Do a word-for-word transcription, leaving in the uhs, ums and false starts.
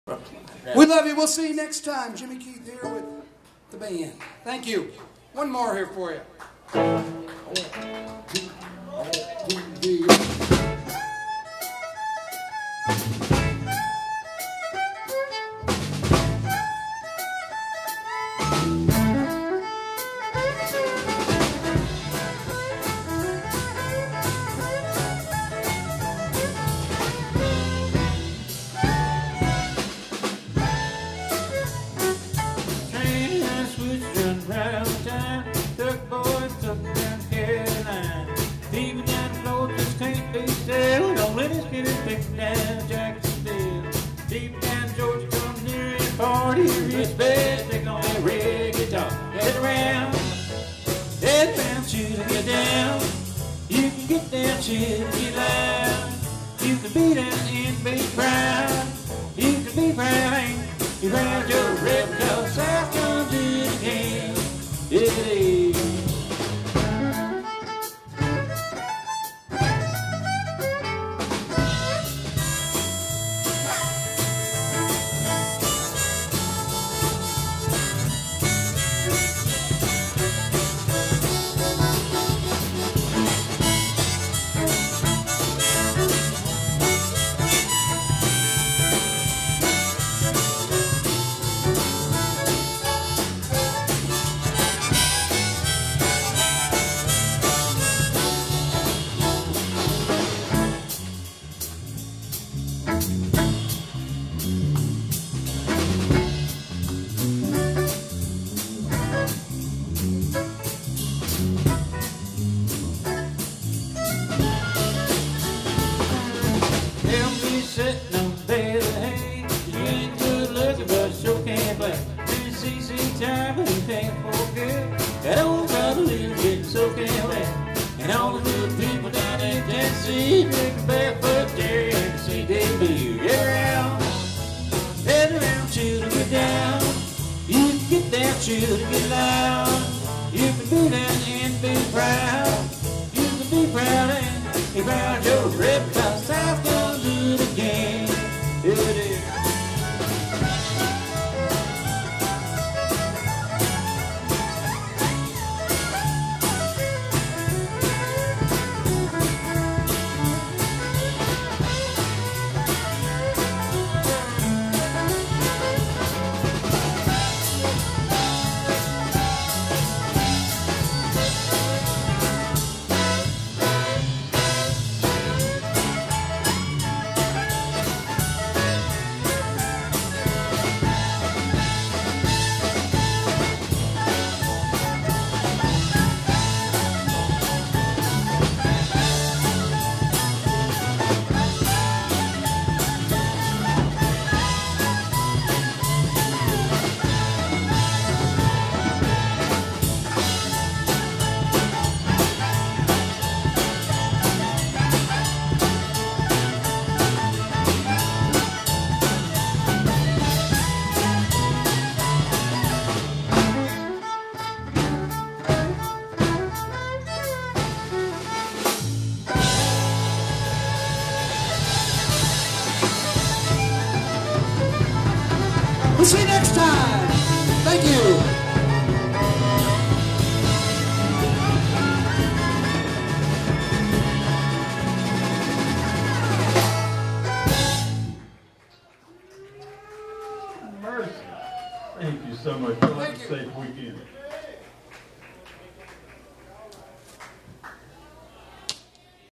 We love you. We'll see you next time. Jimmy Keith here with the band. Thank you. One more here for you. Party is bad, they gonna reggae guitar. Get around, get around, shoot and get down. You can get down, shoot and get loud. You can be down and be proud. You can be proud, be proud, you're a rebel, cause South gonna do it again. It is. Sitting on the bed of hay, you ain't good looking, but you sure can't play. When C C time, but you can't forget that old brother little getting soaking wet. And all the good people down in Tennessee drinking barefoot Jerry and C D B. Get around, head around, shoot and get down. You can get down, shoot and get loud. You can be down and be proud. You can be proud and be proud. You're a rebel, cause South gonna do it again. It is. We'll see you next time. Thank you. Mercy. Thank you so much. Have a safe weekend.